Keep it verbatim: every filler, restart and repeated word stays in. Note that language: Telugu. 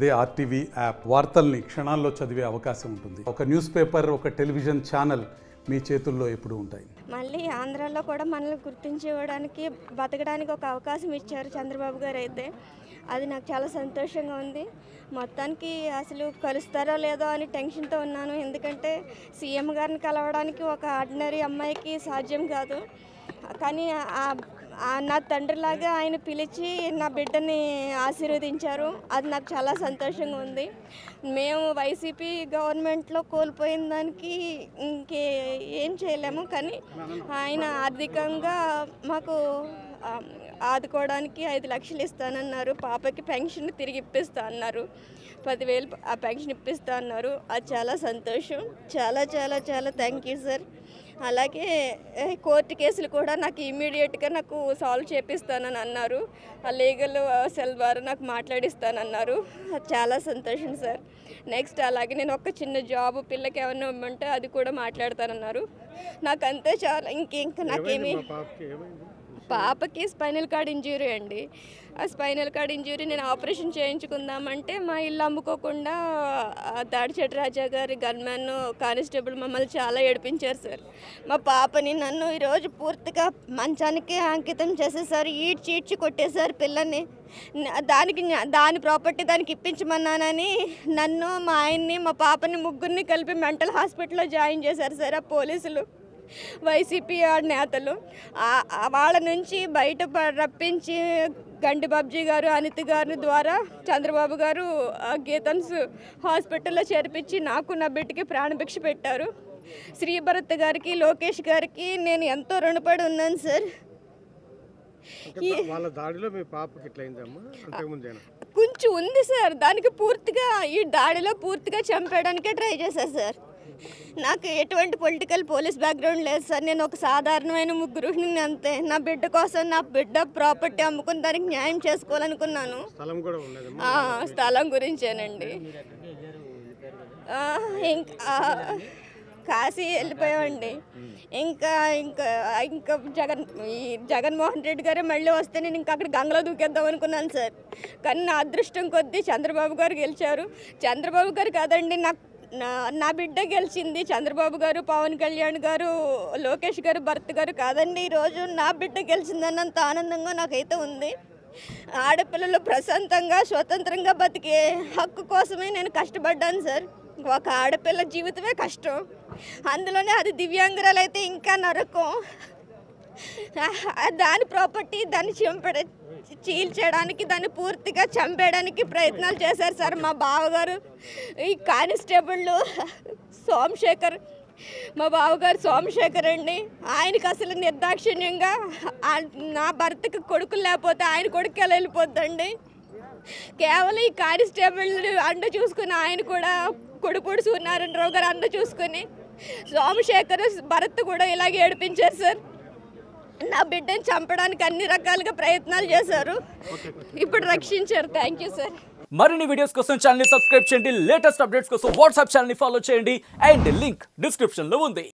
అదే ఆర్టీవీ యాప్ వార్తల్ని క్షణాల్లో చదివే అవకాశం ఉంటుంది. ఒక న్యూస్ పేపర్, ఒక టెలివిజన్ ఛానల్ మీ చేతుల్లో ఎప్పుడు ఉంటాయి. మళ్ళీ ఆంధ్రాలో కూడా మనల్ని గుర్తించడానికి, బతకడానికి ఒక అవకాశం ఇచ్చారు చంద్రబాబు గారు. అయితే అది నాకు చాలా సంతోషంగా ఉంది. మొత్తానికి అసలు కలుస్తారో లేదో అని టెన్షన్తో ఉన్నాను. ఎందుకంటే సీఎం గారిని కలవడానికి ఒక ఆర్డినరీ అమ్మాయికి సాధ్యం కాదు. కానీ నా తండ్రిలాగా ఆయన పిలిచి నా బిడ్డని ఆశీర్వదించారు. అది నాకు చాలా సంతోషంగా ఉంది. మేము వైసీపీ గవర్నమెంట్లో కోల్పోయిన దానికి ఇంకే ఏం చేయలేము. కానీ ఆయన ఆర్థికంగా మాకు ఆదుకోవడానికి ఐదు లక్షలు ఇస్తానన్నారు. పాపకి పెన్షన్ తిరిగి ఇప్పిస్తా అన్నారు. పదివేలు ఆ పెన్షన్ ఇప్పిస్తా అన్నారు. అది చాలా సంతోషం. చాలా చాలా చాలా థ్యాంక్ యూ సార్. అలాగే కోర్టు కేసులు కూడా నాకు ఇమీడియట్గా నాకు సాల్వ్ చేపిస్తానని అన్నారు. ఆ లీగల్ సెల్ ద్వారా నాకు మాట్లాడిస్తానన్నారు. చాలా సంతోషం సార్. నెక్స్ట్ అలాగే నేను ఒక చిన్న జాబ్ పిల్లకి ఏమన్నా ఇవ్వమంటే అది కూడా మాట్లాడతానన్నారు. నాకు అంతే చాలా. ఇంక ఇంకా నాకేమి పాపకి స్పైనల్ కార్డ్ ఇంజ్యూరీ అండి. ఆ స్పైనల్ కార్డ్ ఇంజ్యూరీ నేను ఆపరేషన్ చేయించుకుందామంటే మా ఇల్లు అమ్ముకోకుండా దాడిచెట్టు రాజా గారి గన్మెన్ కానిస్టేబుల్ మమ్మల్ని చాలా ఏడిపించారు సార్. మా పాపని నన్ను ఈరోజు పూర్తిగా మంచానికి అంకితం చేసేసారు. ఈడ్చి ఈడ్చి కొట్టేశారు పిల్లని. దానికి దాని ప్రాపర్టీ దానికి ఇప్పించమన్నానని నన్ను, మా ఆయన్ని, మా పాపని ముగ్గురిని కలిపి మెంటల్ హాస్పిటల్లో జాయిన్ చేశారు సార్ ఆ పోలీసులు, వైసీపీ నేతలు. వాళ్ళ నుంచి బయట రప్పించి గండి బాబ్జీ గారు, అనిత గారి ద్వారా చంద్రబాబు గారు గీతన్స్ హాస్పిటల్లో చేర్పించి నాకు నా బిడ్డకి ప్రాణభిక్ష పెట్టారు. శ్రీభరత్ గారికి, లోకేష్ గారికి నేను ఎంతో రుణపడి ఉన్నాను సార్. కొంచెం ఉంది సార్. దానికి పూర్తిగా ఈ దాడిలో పూర్తిగా చంపేయడానికే ట్రై చేశారు సార్. నాకు ఎటువంటి పొలిటికల్ పోలీస్ బ్యాక్గ్రౌండ్ లేదు సార్. నేను ఒక సాధారణమైన ముగ్గురుని అంతే. నా బిడ్డ కోసం నా బిడ్డ ప్రాపర్టీ అమ్ముకుని దానికి న్యాయం చేసుకోవాలనుకున్నాను. స్థలం గురించేనండి. ఇంకా కాశీ వెళ్ళిపోయామండి. ఇంకా ఇంకా ఇంకా జగన్ ఈ జగన్మోహన్ రెడ్డి గారే మళ్ళీ వస్తే నేను ఇంకా అక్కడ గంగలో దూకేద్దాం అనుకున్నాను సార్. కానీ నా అదృష్టం కొద్దీ చంద్రబాబు గారు గెలిచారు. చంద్రబాబు గారు కాదండి, నాకు నా నా బిడ్డ గెలిచింది. చంద్రబాబు గారు, పవన్ కళ్యాణ్ గారు, లోకేష్ గారు భర్త గారు కాదండి. ఈరోజు నా బిడ్డ గెలిచిందన్నంత ఆనందంగా నాకైతే ఉంది. ఆడపిల్లలు ప్రశాంతంగా స్వతంత్రంగా బతికే హక్కు కోసమే నేను కష్టపడ్డాను సార్. ఒక ఆడపిల్ల జీవితమే కష్టం, అందులోనే అది దివ్యాంగురాలు అయితే ఇంకా నరకం. దాని ప్రాపర్టీ దాన్ని చంపడ చీల్చేయడానికి, దాన్ని పూర్తిగా చంపేయడానికి ప్రయత్నాలు చేశారు సార్ మా బావగారు. ఈ కానిస్టేబుళ్ళు సోమశేఖర్, మా బావగారు సోమశేఖర్ అండి. ఆయనకి అసలు నిర్దాక్షిణ్యంగా నా భర్తకి కొడుకులు లేకపోతే ఆయన కొడుకు ఎలా వెళ్ళిపోద్దండి. కేవలం ఈ కానిస్టేబుల్ అండ చూసుకుని ఆయన కూడా కొడుపుడు సూర్యనారాయణరావు గారు అండ చూసుకుని సోమశేఖర్ భరత్ కూడా ఇలాగే ఏడిపించారు సార్. నా బిడ్డని చంపడానికి అన్ని రకాలుగా ప్రయత్నాలు చేశారు. ఇప్పుడు రక్షించారు. Thank you sir. మరిన్ని వీడియోస్ కోసం ఛానల్ ని సబ్స్క్రైబ్ చేయండి. లేటెస్ట్ అప్డేట్స్ కోసం వాట్సాప్ ఛానల్ ని ఫాలో చేయండి. అండ్ లింక్ డిస్క్రిప్షన్ లో ఉంది.